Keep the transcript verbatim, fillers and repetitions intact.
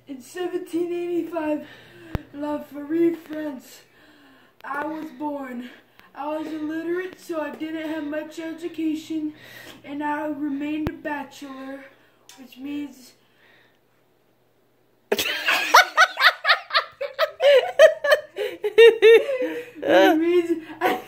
In seventeen eighty-five, La Farie, France, I was born. I was illiterate, so I didn't have much education, and I remained a bachelor, which means... which means I